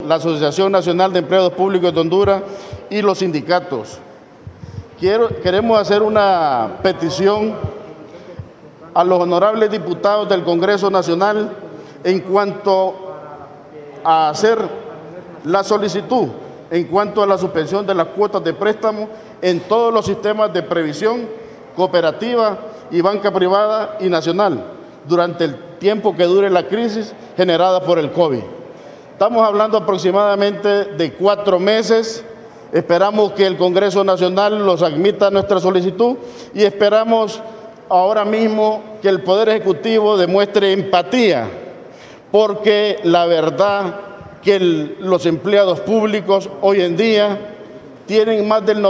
la Asociación Nacional de Empleados Públicos de Honduras y los sindicatos. Queremos hacer una petición a los honorables diputados del Congreso Nacional en cuanto a hacer la solicitud, en cuanto a la suspensión de las cuotas de préstamo en todos los sistemas de previsión, cooperativa y banca privada y nacional, durante el tiempo que dure la crisis generada por el COVID. Estamos hablando aproximadamente de 4 meses. Esperamos que el Congreso Nacional los admita nuestra solicitud y esperamos ahora mismo que el Poder Ejecutivo demuestre empatía, porque la verdad que los empleados públicos hoy en día tienen más del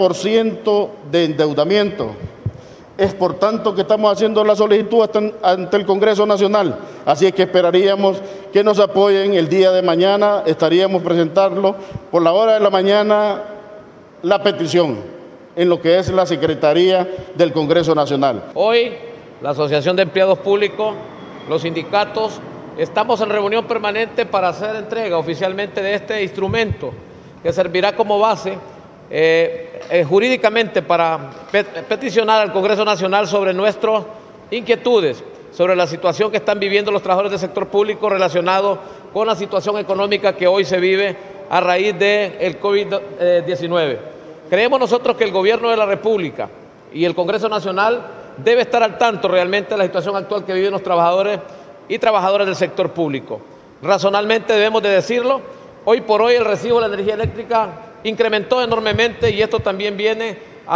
90% de endeudamiento. Es por tanto que estamos haciendo la solicitud ante el Congreso Nacional. Así es que esperaríamos que nos apoyen el día de mañana. Estaríamos presentando por la hora de la mañana la petición en lo que es la Secretaría del Congreso Nacional. Hoy, la Asociación de Empleados Públicos, los sindicatos, estamos en reunión permanente para hacer entrega oficialmente de este instrumento que servirá como base jurídicamente para peticionar al Congreso Nacional sobre nuestras inquietudes, sobre la situación que están viviendo los trabajadores del sector público relacionado con la situación económica que hoy se vive a raíz del COVID-19. Creemos nosotros que el Gobierno de la República y el Congreso Nacional debe estar al tanto realmente de la situación actual que viven los trabajadores y trabajadoras del sector público. Razonalmente debemos de decirlo, hoy por hoy el recibo de la energía eléctrica incrementó enormemente y esto también viene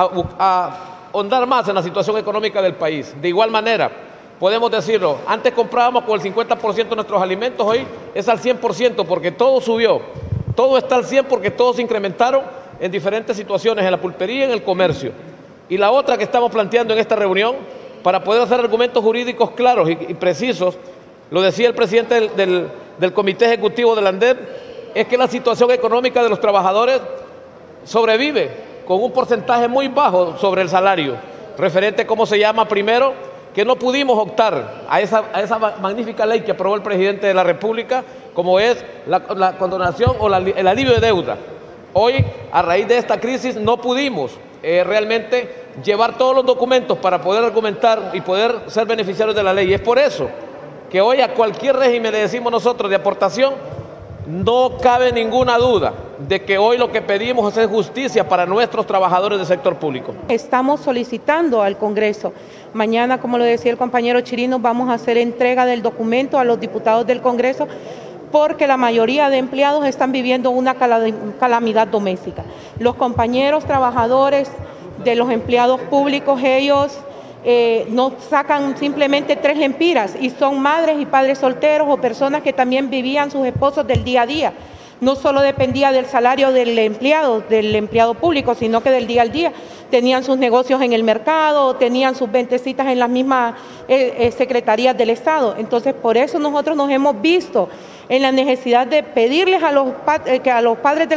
a ahondar más en la situación económica del país. De igual manera, podemos decirlo, antes comprábamos con el 50% de nuestros alimentos, hoy es al 100% porque todo subió, todo está al 100% porque todos se incrementaron en diferentes situaciones, en la pulpería y en el comercio. Y la otra que estamos planteando en esta reunión, para poder hacer argumentos jurídicos claros y precisos, lo decía el presidente del Comité Ejecutivo del ANDER, es que la situación económica de los trabajadores sobrevive con un porcentaje muy bajo sobre el salario, referente, ¿cómo se llama? Primero, que no pudimos optar a esa magnífica ley que aprobó el presidente de la República, como es la condonación o el alivio de deuda. Hoy, a raíz de esta crisis, no pudimos realmente llevar todos los documentos para poder argumentar y poder ser beneficiarios de la ley. Y es por eso que hoy a cualquier régimen le decimos nosotros de aportación, no cabe ninguna duda de que hoy lo que pedimos es justicia para nuestros trabajadores del sector público. Estamos solicitando al Congreso. Mañana, como lo decía el compañero Chirino, vamos a hacer entrega del documento a los diputados del Congreso porque la mayoría de empleados están viviendo una calamidad doméstica. Los compañeros trabajadores de los empleados públicos, ellos no sacan simplemente 3 lempiras y son madres y padres solteros o personas que también vivían sus esposos del día a día. No solo dependía del salario del empleado público, sino que del día al día. Tenían sus negocios en el mercado, tenían sus ventecitas en las mismas secretarías del Estado. Entonces, por eso nosotros nos hemos visto en la necesidad de pedirles a los padres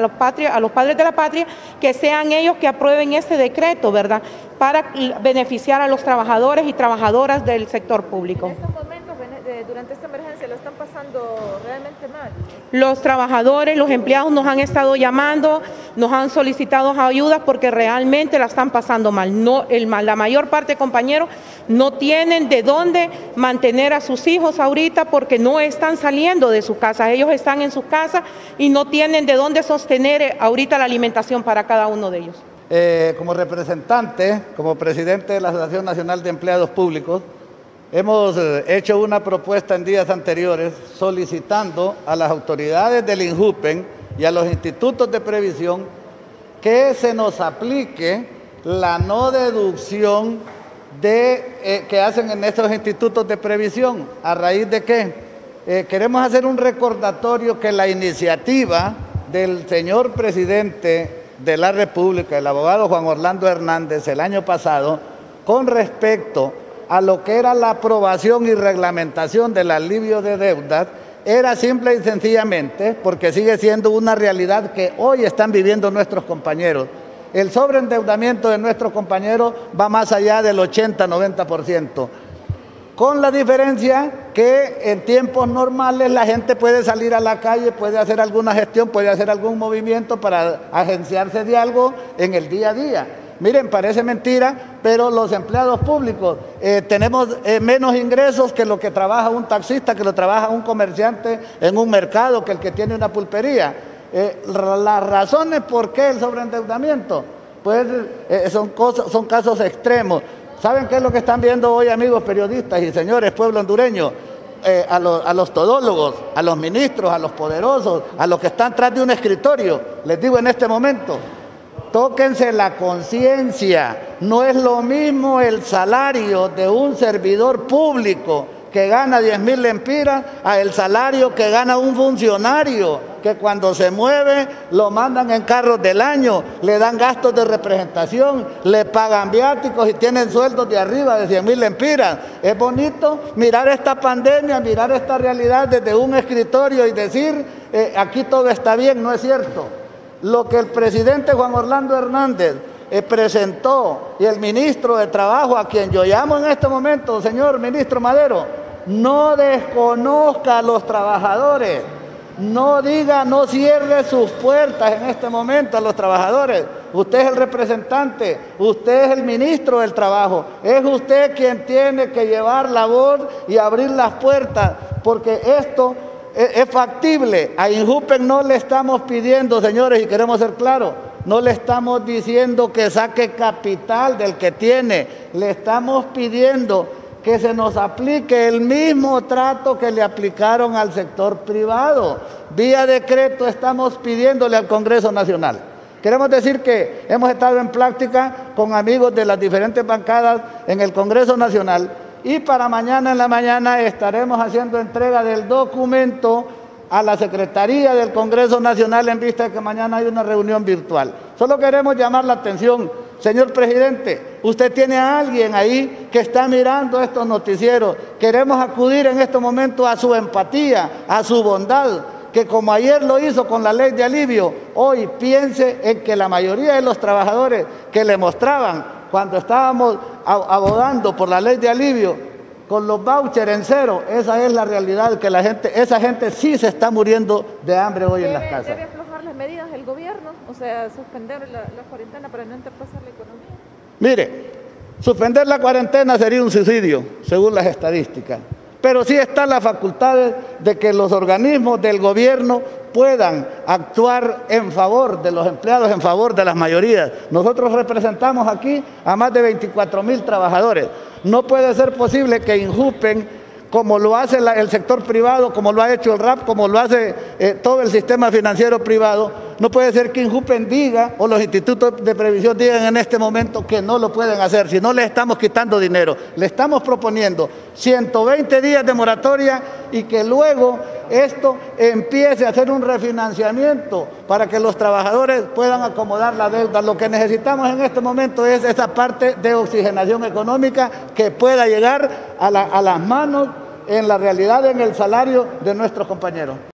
de la patria que sean ellos que aprueben ese decreto, ¿verdad?, para beneficiar a los trabajadores y trabajadoras del sector público. En estos momentos, durante esta emergencia, lo están pasando realmente mal. Los trabajadores, los empleados nos han estado llamando, nos han solicitado ayudas porque realmente la están pasando mal. La mayor parte, compañeros, no tienen de dónde mantener a sus hijos ahorita porque no están saliendo de su casa. Ellos están en sus casas y no tienen de dónde sostener ahorita la alimentación para cada uno de ellos. Como representante, como presidente de la Asociación Nacional de Empleados Públicos, hemos hecho una propuesta en días anteriores solicitando a las autoridades del INJUPEN y a los institutos de previsión que se nos aplique la no deducción que hacen en estos institutos de previsión. ¿A raíz de qué? Queremos hacer un recordatorio que la iniciativa del señor presidente de la República, el abogado Juan Orlando Hernández, el año pasado, con respecto a lo que era la aprobación y reglamentación del alivio de deudas, era simple y sencillamente, porque sigue siendo una realidad que hoy están viviendo nuestros compañeros. El sobreendeudamiento de nuestros compañeros va más allá del 80-90%. con la diferencia que en tiempos normales la gente puede salir a la calle, puede hacer alguna gestión, puede hacer algún movimiento para agenciarse de algo en el día a día. Miren, parece mentira, pero los empleados públicos tenemos menos ingresos que lo que trabaja un taxista, que lo trabaja un comerciante en un mercado, que el que tiene una pulpería. Las razones por qué el sobreendeudamiento, pues son casos extremos. ¿Saben qué es lo que están viendo hoy, amigos periodistas y señores pueblo hondureño? A los todólogos, a los ministros, a los poderosos, a los que están tras de un escritorio, les digo en este momento, tóquense la conciencia. No es lo mismo el salario de un servidor público que gana 10,000 lempiras a el salario que gana un funcionario, que cuando se mueve lo mandan en carros del año, le dan gastos de representación, le pagan viáticos y tienen sueldos de arriba de 100,000 lempiras. Es bonito mirar esta pandemia, mirar esta realidad desde un escritorio y decir, aquí todo está bien. No es cierto. Lo que el presidente Juan Orlando Hernández presentó y el ministro de Trabajo, a quien yo llamo en este momento, señor ministro Madero, no desconozca a los trabajadores, no diga, no cierre sus puertas en este momento a los trabajadores. Usted es el representante, usted es el ministro del Trabajo, es usted quien tiene que llevar la voz y abrir las puertas, porque esto es factible. A INJUPEN no le estamos pidiendo, señores, y queremos ser claros, no le estamos diciendo que saque capital del que tiene, le estamos pidiendo que se nos aplique el mismo trato que le aplicaron al sector privado. Vía decreto estamos pidiéndole al Congreso Nacional. Queremos decir que hemos estado en plática con amigos de las diferentes bancadas en el Congreso Nacional y para mañana en la mañana estaremos haciendo entrega del documento a la Secretaría del Congreso Nacional en vista de que mañana hay una reunión virtual. Solo queremos llamar la atención, señor presidente, usted tiene a alguien ahí que está mirando estos noticieros. Queremos acudir en este momento a su empatía, a su bondad, que como ayer lo hizo con la ley de alivio, hoy piense en que la mayoría de los trabajadores que le mostraban cuando estábamos abogando por la ley de alivio, con los vouchers en cero, esa es la realidad, que esa gente sí se está muriendo de hambre hoy en las casas. ¿Debe aflojar las medidas del gobierno? O sea, suspender la cuarentena para no interpasar la economía. Mire, suspender la cuarentena sería un suicidio, según las estadísticas. Pero sí está la facultad de que los organismos del gobierno puedan actuar en favor de los empleados, en favor de las mayorías. Nosotros representamos aquí a más de 24,000 trabajadores. No puede ser posible que INJUPEN, como lo hace el sector privado, como lo ha hecho el RAP, como lo hace todo el sistema financiero privado, no puede ser que INJUPEN diga, o los institutos de previsión digan en este momento que no lo pueden hacer, si no le estamos quitando dinero. Le estamos proponiendo 120 días de moratoria y que luego esto empiece a hacer un refinanciamiento para que los trabajadores puedan acomodar la deuda. Lo que necesitamos en este momento es esa parte de oxigenación económica que pueda llegar a las manos en la realidad, en el salario de nuestros compañeros.